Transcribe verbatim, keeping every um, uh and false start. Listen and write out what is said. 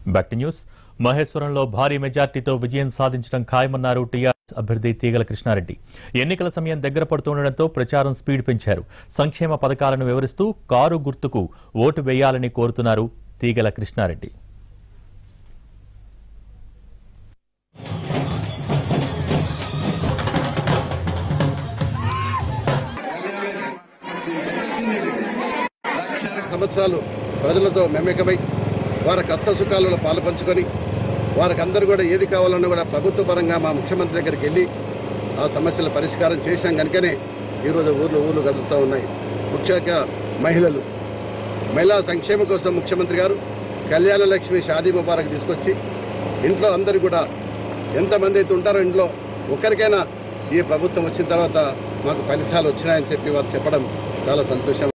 Back to news. మహేశ్వరంలో భారీ మెజార్టీతో విజయం సాధించడం ఖాయమన్నారు టీఆర్ఎస్ అభ్యర్థి తీగల కృష్ణారెడ్డి. ఎన్నికల సమయం దగ్గర పడుతుండటంతో ప్రచారం స్పీడ్ పెంచారు. సంక్షేమ పథకాలను వివరిస్తూ కారు గుర్తుకు ఓటు వేయాలని కోరుతున్నారు తీగల కృష్ణారెడ్డి. సంవత్సరాలు ప్రజలతో మెమ్మకమై వారి కష్ట సుఖాలలో పాలు పంచుకొని వారికి అందరూ కూడా ఏది కావాలన్నా కూడా ప్రభుత్వ పరంగా మా ముఖ్యమంత్రి దగ్గరికి వెళ్ళి ఆ సమస్యల పరిష్కారం చేశాం కనుకనే ఈరోజు ఊర్లు ఊర్లు కదులుతూ ఉన్నాయి. ముఖ్యంగా మహిళలు మహిళా సంక్షేమం కోసం ముఖ్యమంత్రి గారు కళ్యాణ లక్ష్మి షాదీ ముబారక్ తీసుకొచ్చి ఇంట్లో అందరూ కూడా ఎంతమంది అయితే ఉంటారో ఇంట్లో ఒక్కరికైనా ఈ ప్రభుత్వం వచ్చిన తర్వాత మాకు ఫలితాలు వచ్చినాయని చెప్పి వారు చెప్పడం చాలా సంతోషం.